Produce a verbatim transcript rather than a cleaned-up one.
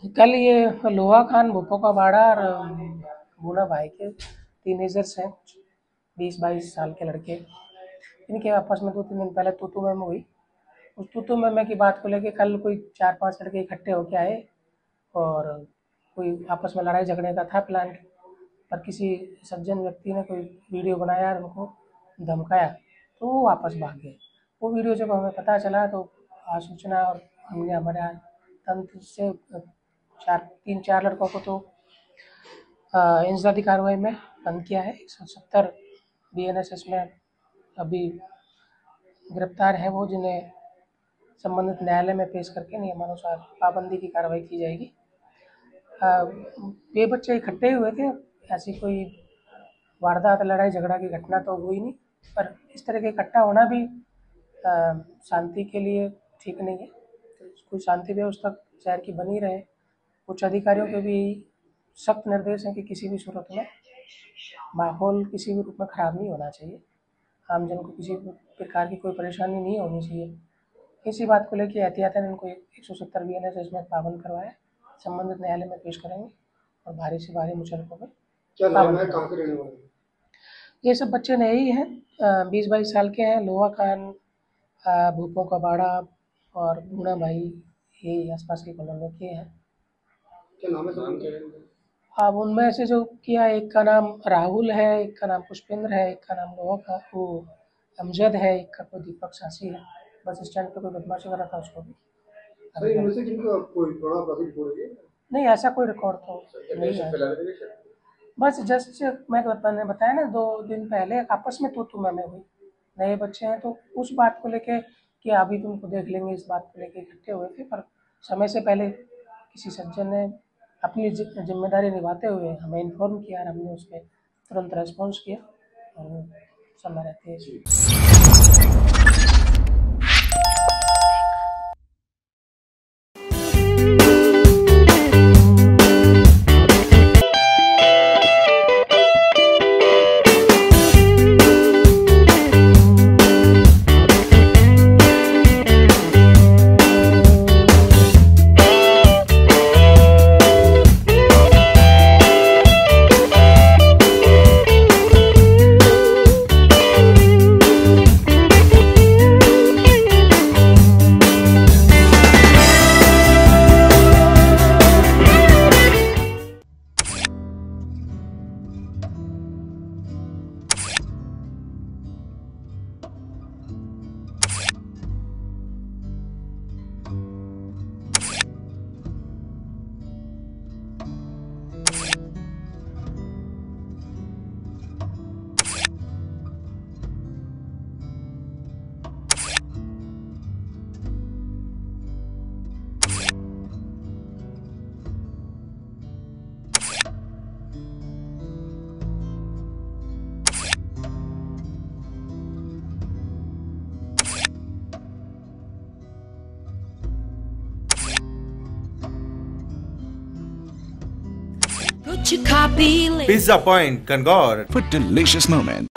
कल ये लोहा खान, भूपो का बाड़ा और बूढ़ा भाई के टीनेजर्स हैं, बीस बाईस साल के लड़के। इनके आपस में दो तीन दिन पहले तू तू मैं मैं हुई। उस तू तू मैं मैं की बात को लेके कल कोई चार पांच लड़के इकट्ठे होके आए और कोई आपस में लड़ाई झगड़े का था प्लान, पर किसी सज्जन व्यक्ति ने कोई वीडियो बनाया और उनको धमकाया, तो वो वापस भाग गए। वो वीडियो जब हमें पता चला तो सूचना और हमने हमारे तंत्र से चार तीन चार लड़कों को तो इंसदादी कार्रवाई में बंद किया है। एक सौ सत्तर बी एन एस एस में अभी गिरफ्तार हैं वो, जिन्हें संबंधित न्यायालय में पेश करके नियमानुसार पाबंदी की कार्रवाई की जाएगी। ये बच्चे इकट्ठे हुए थे, ऐसी कोई वारदात लड़ाई झगड़ा की घटना तो हुई नहीं, पर इस तरह के इकट्ठा होना भी शांति के लिए ठीक नहीं है। तो कोई शांति व्यवस्था शहर की बनी रहे। उच्च अधिकारियों के भी सख्त निर्देश हैं कि किसी भी सूरत में माहौल किसी भी रूप में ख़राब नहीं होना चाहिए, आमजन को किसी प्रकार की कोई परेशानी नहीं होनी चाहिए। इसी बात को लेकर एहतियातन इनको एक सौ सत्तर बी एन एस इसमें पाबंद करवाया, संबंधित न्यायालय में पेश करेंगे और भारी से भारी मुचलकों में क्या नाम है, कहाँ के रहने वाले? ये सब बच्चे नए ही हैं, बीस बाईस साल के हैं। लोहा खान, भूपों का बाड़ा और बूढ़ा भाई ये आसपास की कॉलोनियों के हैं। क्या नाम है सर? अब उनमें से जो किया, एक का नाम राहुल है, एक का नाम पुष्पेंद्र है, एक का नाम लोहा का वो अमजद है, एक का कोई दीपक सासी है। बस स्टैंड पे कोई बदमाशी कर रहा था, उसको भी सर इनमें से किनको कोई बड़ा प्रॉफिट हो गया? नहीं, ऐसा कोई रिकॉर्ड तो नहीं है। बस जस्ट मैं मैंने बताया ना, दो दिन पहले आपस में तू तू मैं मैं हुई। नए बच्चे हैं तो उस बात को लेके कि अभी तुमको देख लेंगे, इस बात को लेके इकट्ठे हुए थे, पर समय से पहले किसी सज्जन ने अपनी जिम्मेदारी निभाते हुए हमें इन्फॉर्म किया और हमने उस पर तुरंत रेस्पॉन्स किया और वो समय रहते हैं। Pizza Point, Kangor. For delicious moments.